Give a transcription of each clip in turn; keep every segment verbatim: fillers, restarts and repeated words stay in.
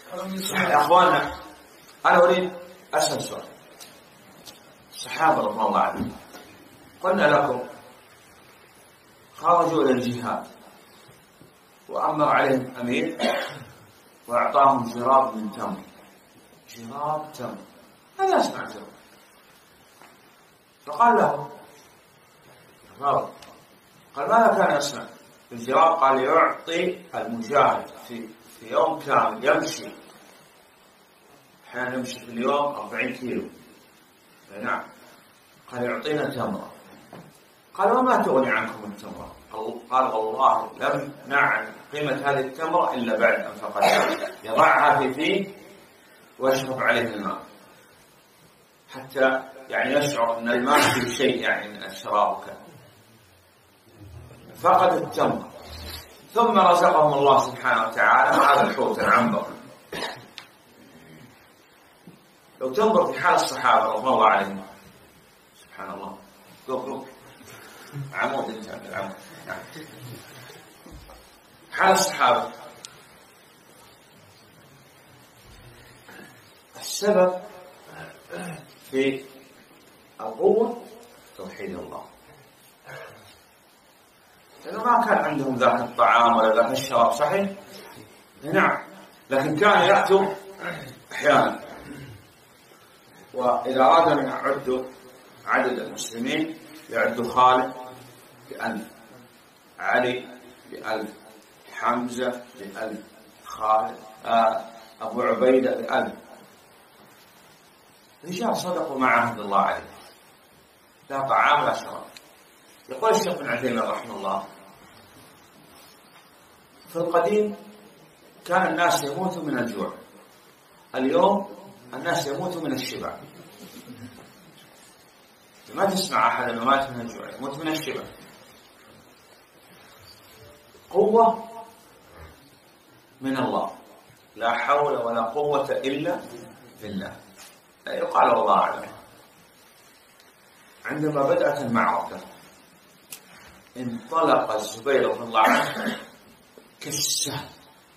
يا أخوانا أنا أريد أسأل سؤال. الصحابة رضي الله عنهم قلنا لكم خرجوا إلى الجهاد وأمر عليهم أمير وأعطاهم جراب من تمر، جراب تمر، هذا أسمع جراب. فقال له الرب، قال ماذا كان يصنع الجراب؟ قال يعطي المجاهد في في يوم كامل يمشي، أحيانا يمشي في اليوم أربعين كيلو، نعم، قال يعطينا تمرة. قال وما تغني عنكم التمرة؟ قال والله لم نعلم قيمة هذه التمرة إلا بعد أن فقدها، يضعها في فيه ويشرب عليه الماء حتى يعني يشعر أن الماء في شيء يعني من الشراب وكذا. فقد التمر، ثم رزقهم الله سبحانه وتعالى هذا الحوت العنبر. لو تنظر في حال الصحابة رضي الله عليهم، سبحان الله، قف قف عمود انت العمود، نعم. حال الصحابة السبب في القوة توحيد الله، لأنه ما كان عندهم ذاك الطعام ولا ذاك الشراب، صحيح؟ نعم، لكن كانوا يأتوا أحيانا، وإذا أرادوا أن يعدوا عدد المسلمين يعدوا خالد بألف، علي بألف، حمزة بألف، خالد آه أبو عبيدة بألف، رجال صدقوا مع عهد الله عليه، لا طعام لا شراب. يقول الشيخ بن عثيمين رحمه الله في القديم كان الناس يموتوا من الجوع، اليوم الناس يموتوا من الشبع. ما تسمع أحد أنه مات من الجوع، يموت من الشبع. قوة من الله، لا حول ولا قوة إلا بالله. يقال الله أعلم عندما بدأت المعركة انطلق الزبير رضي الله عنه كالسهم،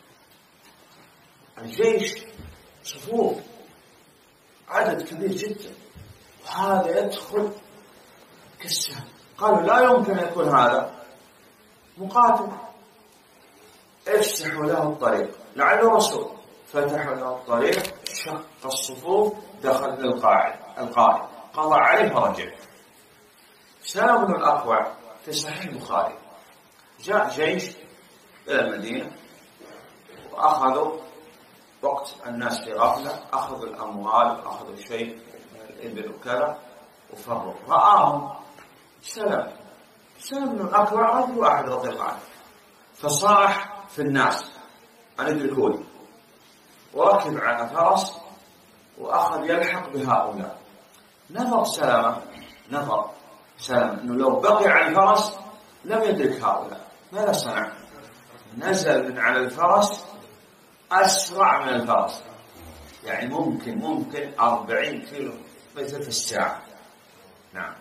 الجيش صفوف عدد كبير جدا، وهذا يدخل كالسهم. قالوا لا يمكن أن يكون هذا مقاتل، افسحوا له الطريق لعله رسول، فتحوا له الطريق، شق الصفوف، دخل للقاعد القائد، قضى عليه فرجع. سلم بن الأكوع في صحيح البخاري جاء جيش إلى المدينة وأخذوا وقت الناس في غفلة، أخذوا الأموال وأخذوا شيء من الإبل وكذا وفروا. رآهم سلم سلم بن الأكوع رجل واحد رضي الله عنه، فصاح في الناس أن ادركوني، وركب على فرس وأخذ يلحق بهؤلاء. نظر سلمة نظر سلمة أنه لو بقي على الفرس لم يدرك هؤلاء. ماذا صنع؟ نزل من على الفرس أسرع من الفرس، يعني ممكن ممكن أربعين كيلو متر في الساعة. نعم،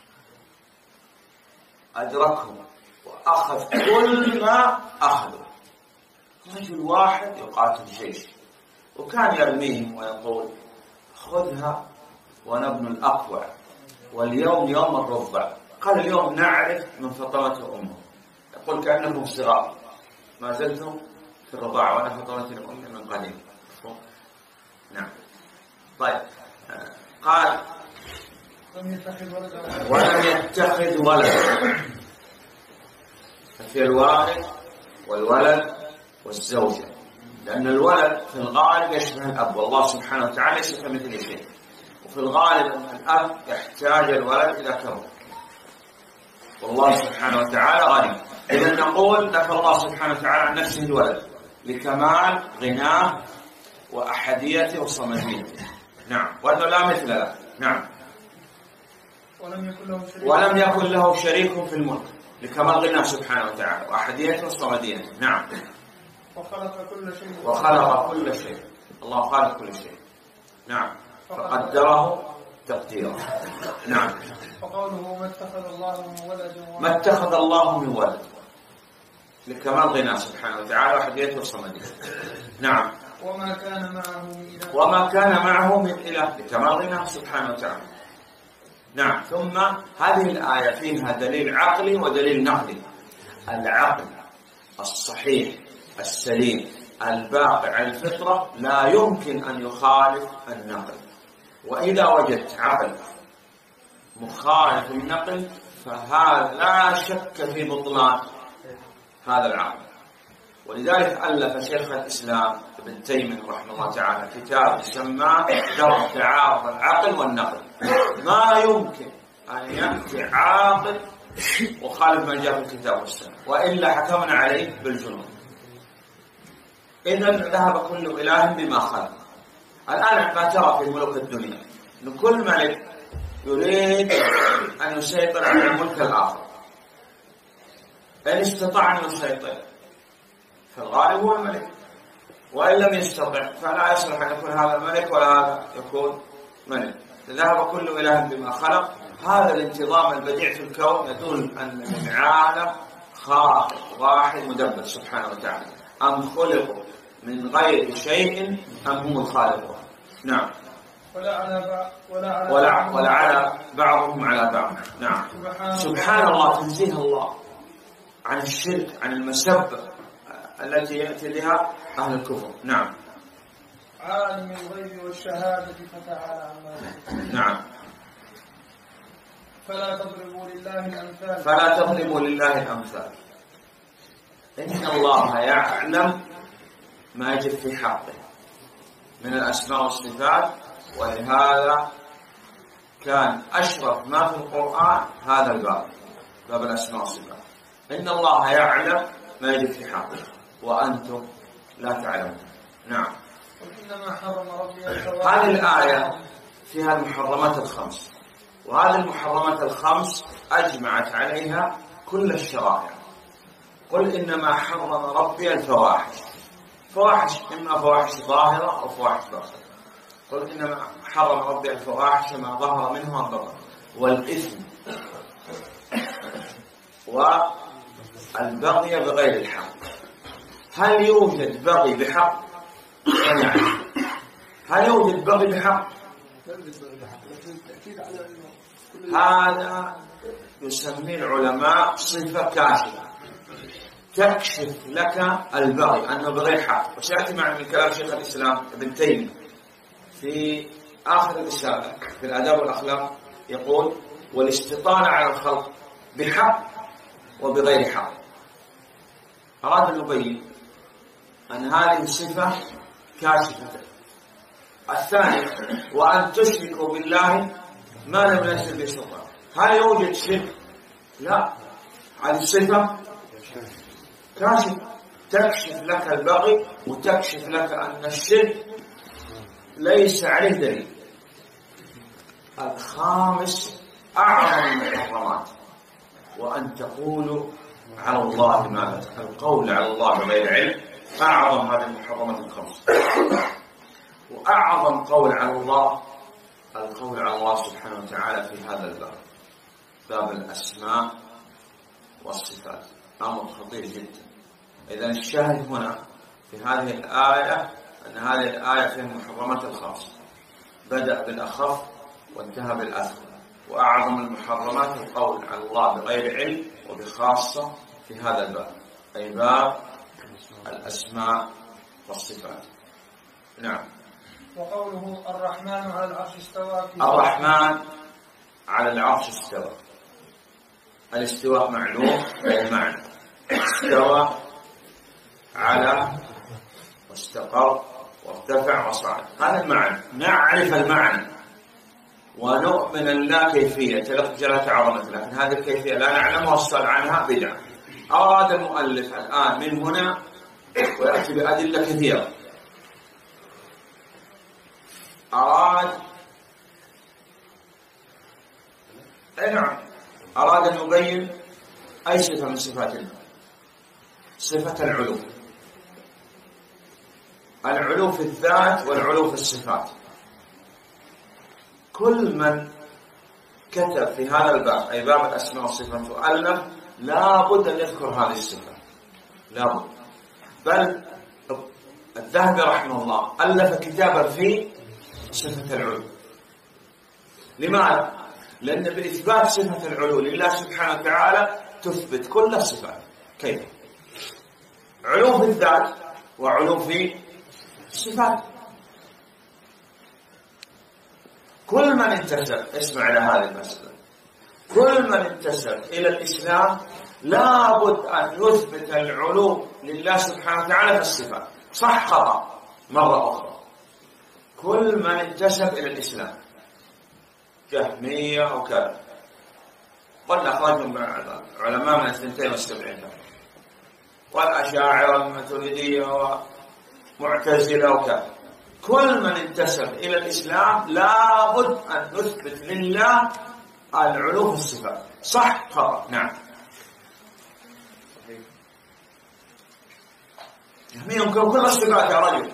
أدركهم وأخذ كل ما أخذوا. رجل واحد يقاتل جيش، وكان يرميهم ويقول خذها وأنا ابن الأقوع، واليوم يوم الرضع. قال اليوم نعرف من فطمته أمه، يقول كأنكم صغار ما زلتم في الرضاعة وأنا فطمتني أمي من قديم. نعم. طيب، قال ولم يتخذ ولدا، في الوالد والولد والزوجة، لأن الولد في الغالب يشبه الأب، والله سبحانه وتعالى ليس كمثله شيء، وفي الغالب أن الأب يحتاج الولد إذا كبر، والله سبحانه وتعالى غني. إذا نقول نفى الله سبحانه وتعالى عن نفسه الولد لكمال غناه وأحديته وصمديته. نعم، وأنه لا مثل له. نعم، ولم يكن له شريك, ولم يكن له شريك في الملك لكمال غناه سبحانه وتعالى وأحديته وصمديته. نعم، وخلق كل شيء وخلق كل شيء، الله خالق كل شيء. نعم، فقدره تقديرا. نعم، فقوله ما اتخذ الله من ولد ما اتخذ الله من ولد لكمال غناه سبحانه وتعالى وحديته وصمديته. نعم، وما كان معه من إله وما كان معه من إله لكمالنا سبحانه وتعالى. نعم. ثم هذه الآية فيها دليل عقلي ودليل نقلي. العقل الصحيح السليم الباقي على الفطرة لا يمكن أن يخالف النقل، وإذا وجدت عقل مخالف النقل فهذا لا شك في بطلان هذا العقل. ولذلك ألف شيخ الإسلام ابن تيمية رحمه الله تعالى كتاب سماه درء تعارض العقل والنقل. ما يمكن أن يأتي عاقل وخالف ما جاء في الكتاب والسنة، وإلا حكمنا عليه بالجنون. إذا ذهب كل إله بما خلق. الآن ما ترى في ملوك الدنيا أن كل ملك يريد أن يسيطر على الملك الآخر، إن استطاع أن يسيطر فالغالب هو الملك، وإن لم يستطع فلا يصلح أن يكون هذا الملك ولا هذا يكون ملك. ذهب كل إله بما خلق. هذا الانتظام البديع في الكون يدل أن العالم خالق واحد مدبر سبحانه وتعالى. أم خلقوا من غير شيء أم هم الخالقون. نعم. ولا على ولا على ولا, ولا على بعضهم على بعض. نعم. سبحان الله، تنزيه الله عن الشرك، عن المسبة التي يأتي بها أهل الكفر. نعم. عالم الغيب والشهادة فتعالى عما يشركون. نعم. فلا تضربوا لله الأمثال فلا تضربوا لله الأمثال. إن الله يعلم ما يجب في حقه من الأسماء والصفات، ولهذا كان أشرف ما في القرآن هذا الباب، باب الأسماء والصفات. إن الله يعلم ما يجب في حقه وأنتم لا تعلمون. نعم. وإنما حرم ربي الفواحش. هذه الآية فيها المحرمات الخمس، وهذه المحرمات الخمس أجمعت عليها كل الشرائع. قل إنما حرم ربي الفواحش. فواحش إما فواحش ظاهرة أو فواحش باطنة. قل إنما حرم ربي الفواحش ما ظهر منه وبطن والإثم والبغي بغير الحق. هل يوجد بغي بحق؟ يعني هل يوجد بغي بحق؟ هذا يسميه العلماء صفة كاشفة تكشف لك البغي أنه بغير حق. وسيأتي معنا من كلام شيخ الإسلام ابن تيمية في آخر الرسالة في الآداب والأخلاق، يقول: والاستطالة على الخلق بحق وبغير حق. أراد أن يبين أن هذه الصفة كاشفة. الثاني: وأن تشركوا بالله ما لم ينزل به سلطان. هل يوجد شرك؟ لا. هذه الصفة كاشف تكشف لك البغي وتكشف لك أن الشرك ليس عليه دليل. الخامس: أعظم المحرمات وأن تقولوا على الله ما لا تعلمون. القول على الله بغير علم أعظم هذه المحرمات الخمس. وأعظم قول على الله القول على الله سبحانه وتعالى في هذا الباب، باب الأسماء والصفات، أمر خطير جدا. إذن الشاهد هنا في هذه الآية أن هذه الآية فيها المحرمات الخمس، بدأ بالأخف وانتهى بالأثقل. وأعظم المحرمات القول على الله بغير علم، وبخاصة في هذا الباب أي باب الأسماء والصفات. نعم. وقوله الرحمن على العرش استوى. الرحمن على العرش استوى. الاستواء معلوم بالمعنى، استوى على واستقر وارتفع وصعد، هذا المعنى. نعرف المعنى ونؤمن أن لا كيفية لك جلت عظمته، لكن هذه الكيفية لا نعلمها والسؤال عنها بدعة. أراد المؤلف الآن من هنا ويأتي بأدلة كثيرة. أراد أي نعم أراد أن يبين أي صفة من صفات الله، صفة العلو. العلو في الذات والعلو في الصفات. كل من كتب في هذا الباب أي باب الأسماء والصفات وألف لا بد أن يذكر هذه الصفة، لا بد. بل الذهبي رحمه الله ألف كتابا في صفة العلو. لماذا؟ لأن بإثبات صفة العلو لله سبحانه وتعالى تثبت كل الصفات. كيف؟ علو في الذات وعلو في الصفات. كل من انتسب، اسمع إلى هذه المسألة، كل من انتسب إلى الإسلام لابد أن يثبت العلو لله سبحانه وتعالى في الصفات. صح خطأ؟ مرة أخرى، كل من انتسب إلى الإسلام جهمية وكذا، قد أخرجهم علماء من الثنتين والسبعين، والأشاعرة والماتريدية ومعتزلة وكذا، كل من انتسب إلى الإسلام لابد أن نثبت لله العلو في الصفات. صح خطأ؟ نعم. جهمية ينكر كل الصفات يا رجل.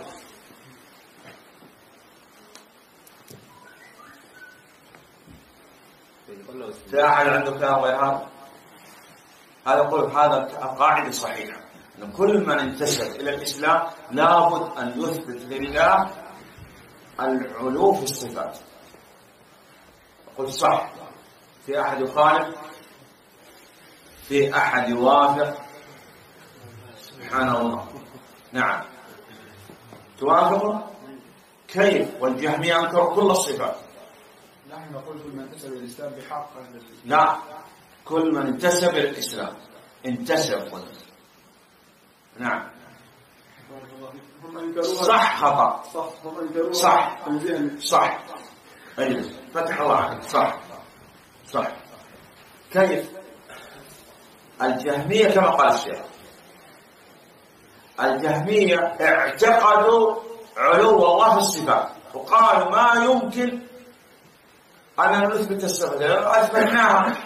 في أحد عنده كلام غير هذا؟ هذا قول، هذا القاعدة صحيحة، أن كل من انتسب إلى الإسلام لابد أن يثبت لله العلو في الصفات. قلت صح. في أحد يخالف؟ في أحد يوافق؟ سبحان الله. نعم. توافق؟ كيف؟ والجهمية أنكروا كل الصفات. نحن نقول كل من انتسب إلى الإسلام بحق. لا، كل من انتسب إلى الإسلام انتسب. نعم. صح خطأ؟ صح صح. أجل فتح الله عليك. صح صح. كيف؟ الجهمية كما قال الشيخ، الجهمية اعتقدوا علو الله في الصفات وقالوا ما يمكن أن نثبت الصفات، أثبتناها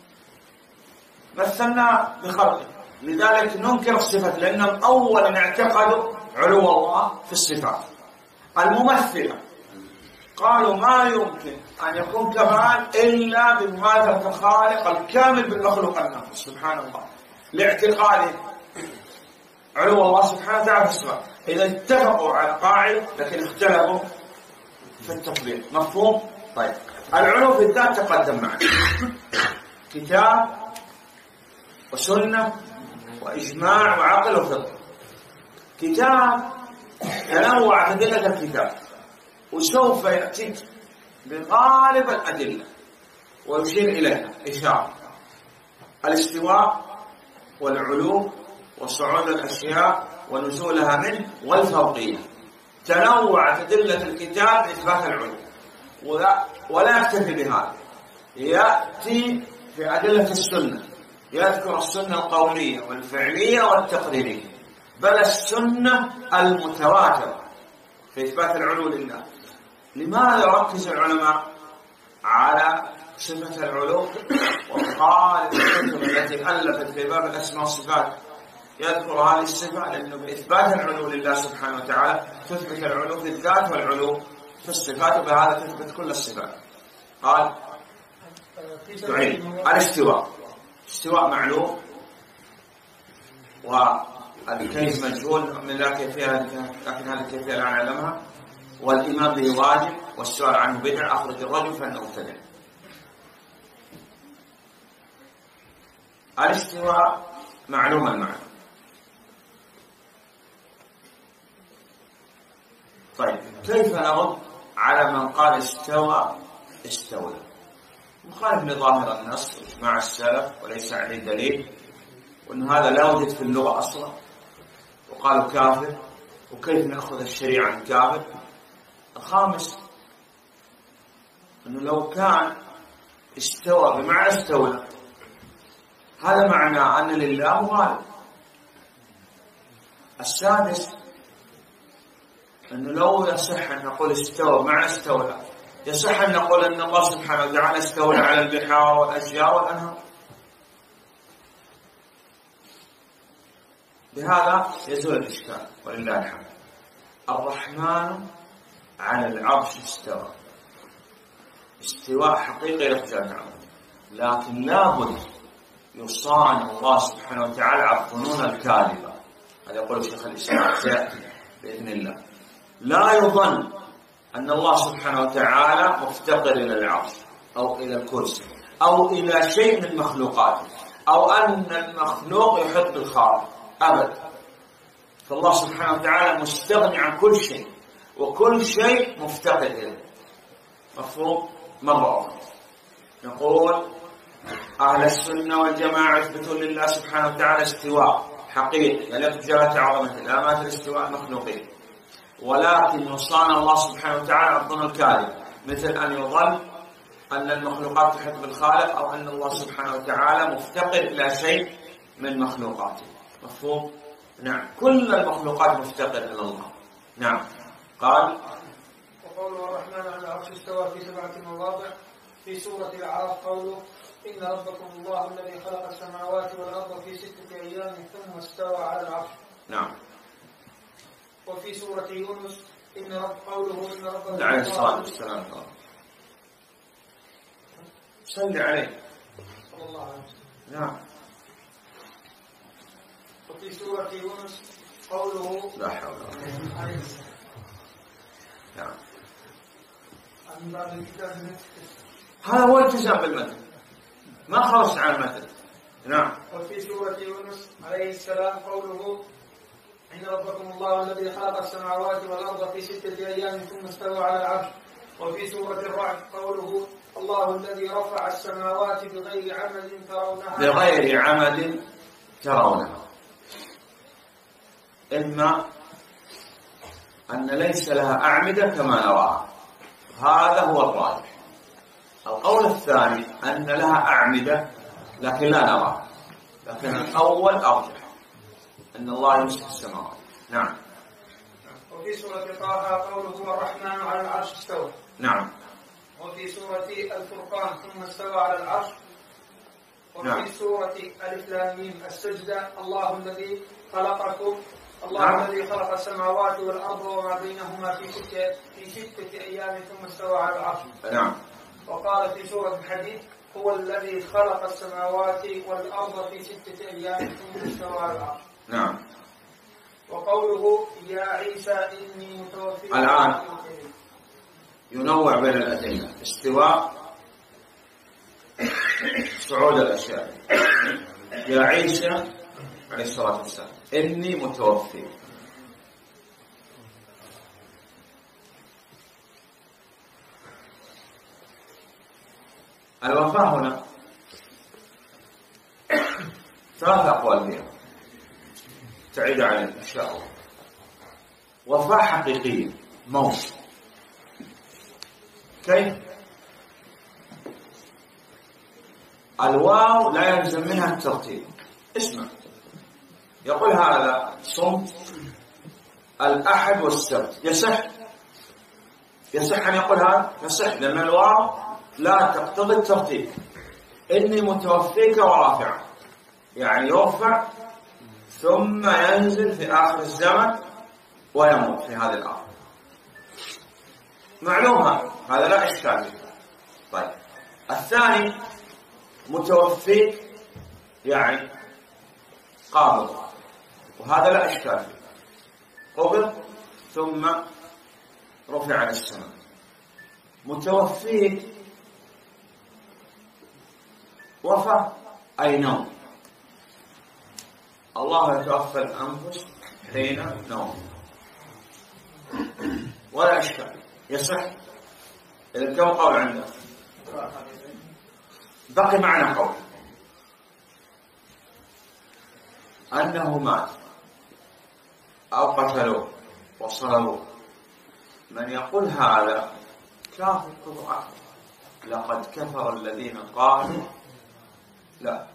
مثلنا بخلقه، لذلك ننكر الصفات لأنهم أولا اعتقدوا علو الله في الصفات. الممثلة قالوا ما يمكن أن يكون كمال إلا بمماثلة الخالق الكامل بالمخلوق الناقص سبحان الله، لاعتقاد علو الله سبحانه وتعالى في الصفات. إذا اتفقوا على قاعدة لكن اختلفوا في التطبيق. مفهوم؟ طيب، العلو في الذات تقدم معنا كتاب وسنة وإجماع وعقل وفطر. كتاب تنوع أدلة الكتاب وسوف يأتيك بغالب الأدلة ويشير إليها إشارة: الاستواء والعلو وصعود الأشياء ونزولها منه والفوقية. تنوع أدلة الكتاب إثبات العلو، ولا, ولا يكتفي بهذا، يأتي في أدلة السنة، يذكر السنة القولية والفعلية والتقريرية، بل السنة المتواترة في إثبات العلو لله. لماذا ركز العلماء على صفة العلو وقال الكتب التي ألفت في باب الأسماء والصفات يذكر هذه الصفة؟ لأنه بإثبات العلو لله سبحانه وتعالى تثبت العلو في الذات والعلو في الصفات، وبهذا تثبت كل الصفات. قال تعين الاستواء، استواء معلوم والكيف مجهول من لا كيفية، لكن هذه الكيفية لا نعلمها، والإيمان به واجب والسؤال عنه بدع، أخرج الرجل فإنه مبتدع. الاستواء معلوم المعنى. طيب، كيف نرد على من قال استوى استولى؟ مخالف لظاهر النص مع السلف وليس عليه دليل، وأن هذا لا وجد في اللغة أصلا، وقالوا كافر، وكيف نأخذ الشريعة عن كافر؟ الخامس أنه لو كان استوى بمعنى استولى هذا معناه أن لله مغالب. السادس أنه لو يصح أن نقول استوى بمعنى استولى يصح أن نقول أن الله سبحانه وتعالى استولى على البحار والأشجار والأنهار. بهذا يزول الإشكال ولله الحمد. الرحمن على العرش استوى، استواء حقيقي لاختلاف عنه، لكن لابد يصان الله سبحانه وتعالى على الظنون الكاذبة. هذا يقول الشيخ الإسلام سيأتي بإذن الله. لا يظن أن الله سبحانه وتعالى مفتقر إلى العرش أو إلى الكرسي أو إلى شيء من مخلوقاته أو أن المخلوق يحب بالخالق أبدا. فالله سبحانه وتعالى مستغني عن كل شيء وكل شيء مفتقر إليه. مفهوم؟ مرة أخرى نقول أهل السنة والجماعة يثبتون لله سبحانه وتعالى استواء حقيقي يليق بجلالة عظمته لا مات الاستواء المخلوقين، ولكن يصان الله سبحانه وتعالى الظن الكاذب مثل أن يظن أن المخلوقات تحب الخالق أو أن الله سبحانه وتعالى مفتقر إلى شيء من مخلوقاته. مفهوم؟ نعم، كل المخلوقات مفتقر إلى الله. نعم. قال وقوله الرحمن على العرش استوى في سبعة مواضع. في سورة الأعراف قوله إن ربكم الله الذي خلق السماوات والأرض في ستة أيام ثم استوى على العرش. نعم. وفي سورة يونس إن رب قوله إن ربكم عليه الصلاة والسلام صلي عليه صلى الله عليه وسلم. نعم. وفي سورة يونس قوله لا حول ولا قوة. نعم. عن بعض الكتاب هذا هو التزام بالمتن، ما خلص عن المتن. نعم. وفي سورة يونس عليه السلام قوله إن ربكم الله الذي خلق السماوات والأرض في ستة أيام ثم استوى على العرش. وفي سورة الرعد قوله الله الذي رفع السماوات بغير عمد ترونها بغير عمد ترونها. إما أن ليس لها أعمدة كما نراها، هذا هو الراجح. القول الثاني أن لها أعمدة لكن لا نراها، لكن الأول أرجح أن الله يمسك السماوات. نعم. وفي سورة طه قوله الرحمن على العرش استوى. نعم. وفي سورة الفرقان ثم استوى على العرش. وفي نعم. سورة ألف لام ميم السجدة الله الذي خلقكم الله نعم. الذي خلق السماوات والأرض وما بينهما في ستة في ستة أيام ثم استوى على العرش. نعم. وقال في سورة الحديد هو الذي خلق السماوات والأرض في ستة أيام ثم استوى على العرش. نعم. وقوله يا عيسى إني متوفيك. الآن ينوع بين الأدلة، استواء صعود الأشياء. يا عيسى عليه الصلاة والسلام إني متوفيك. الوفاة هنا ثلاث أقوال فيها تعيد عليه إن شاء الله. وفاة حقيقية موت. كيف؟ الواو لا يلزم منها الترتيب. اسمع، يقول هذا صمت الأحد والسبت، يصح يصح أن يقول هذا؟ يصح، لأن الواو لا تقتضي الترتيب. إني متوفيك ورافع، يعني يرفع ثم ينزل في آخر الزمن ويموت في هذه الأرض. معلومة، هذا لا إشكال فيه. طيب الثاني متوفيك يعني قابض، وهذا لا إشكال فيه. قبض ثم رفع عن السماء. متوفيك وفى أي نوم. الله يتوفى الأنفس حين نوم، ولا إشكال، يصح. إذا كم قول عنده؟ بقي معنا قول أنه مات أو قتلوه وصلبوه. من يقول هذا كافر كفر أكبر. لقد كفر الذين قالوا لا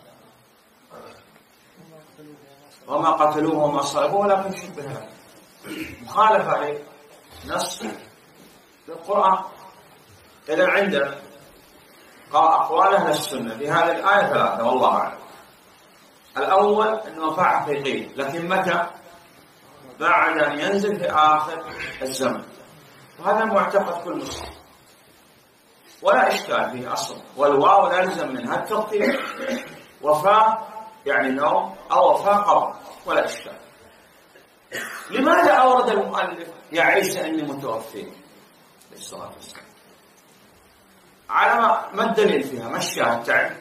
وما قتلوه وما صلبوه ولكن شبه له. مخالف عليه نص القرآن. إذا عندنا أقوال أهل السنة في هذه الآية ثلاثة والله أعلم. الأول أنه وفاة حقيقي، لكن متى؟ بعد أن ينزل في آخر الزمن، وهذا معتقد كل مسلم ولا إشكال فيه أصلا. والواو لا يلزم منها الترتيب. وفاة يعني نوم أو وفاة قبر ولا إشكال. لماذا أورد المؤلف يا عيسى إني متوفيك بالصلاة والسلام؟ على ما الدليل فيها؟ ما الشاهد؟ تعرف؟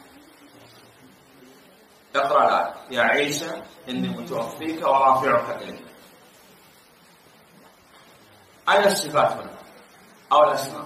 اقرأ الآية: يا عيسى إني متوفيك ورافعك إلي. أين الصفات هنا أو الأسماء؟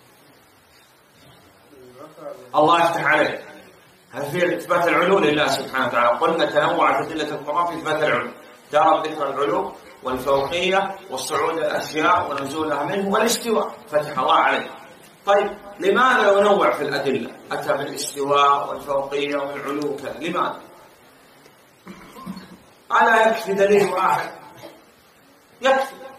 الله يفتح عليك، هل في إثبات العلو لله سبحانه وتعالى؟ قلنا تنوعت أدلة القرآن في إثبات العلو، دار ذكر العلو والفوقية والصعود الأشياء ونزولها منه والاستواء، فتح الله عليه. طيب لماذا ينوع في الأدلة؟ أتى بالاستواء والفوقية والعلو كذا، لماذا؟ ألا يكفي دليل واحد؟ يكفي